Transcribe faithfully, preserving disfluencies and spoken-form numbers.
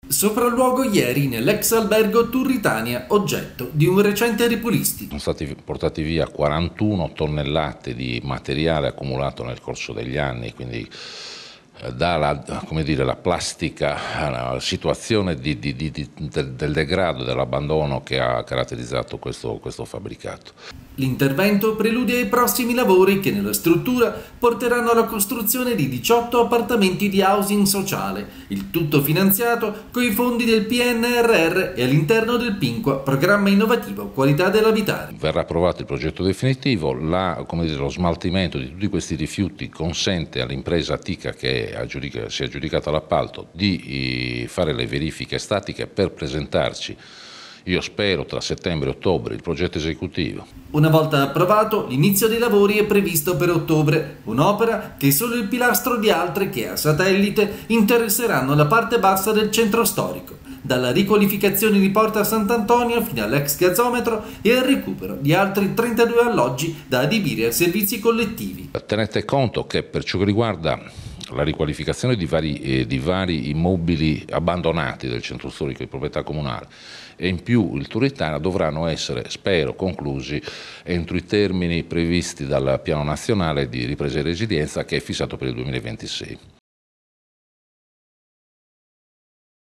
Sopralluogo ieri nell'ex albergo Turritania, oggetto di un recente ripulistico. Sono stati portati via quarantuno tonnellate di materiale accumulato nel corso degli anni, quindi dalla come dire, la plastica alla situazione di, di, di, di, del, del degrado e dell'abbandono che ha caratterizzato questo, questo fabbricato. L'intervento preludia ai prossimi lavori che nella struttura porteranno alla costruzione di diciotto appartamenti di housing sociale, il tutto finanziato con i fondi del P N R R e all'interno del PINQUA, programma innovativo qualità dell'abitare. Verrà approvato il progetto definitivo, la, come dire, lo smaltimento di tutti questi rifiuti consente all'impresa Tica che aggiudica, si è aggiudicata l'appalto di fare le verifiche statiche per presentarci, io spero tra settembre e ottobre, il progetto esecutivo. Una volta approvato, l'inizio dei lavori è previsto per ottobre, un'opera che è solo il pilastro di altre che a satellite interesseranno la parte bassa del centro storico, dalla riqualificazione di Porta Sant'Antonio fino all'ex gazzometro e al recupero di altri trentadue alloggi da adibire a servizi collettivi. Tenete conto che per ciò che riguarda la riqualificazione di vari, eh, di vari immobili abbandonati del centro storico di proprietà comunale e in più il Turritania dovranno essere, spero, conclusi entro i termini previsti dal Piano Nazionale di Ripresa e Resilienza che è fissato per il duemilaventisei.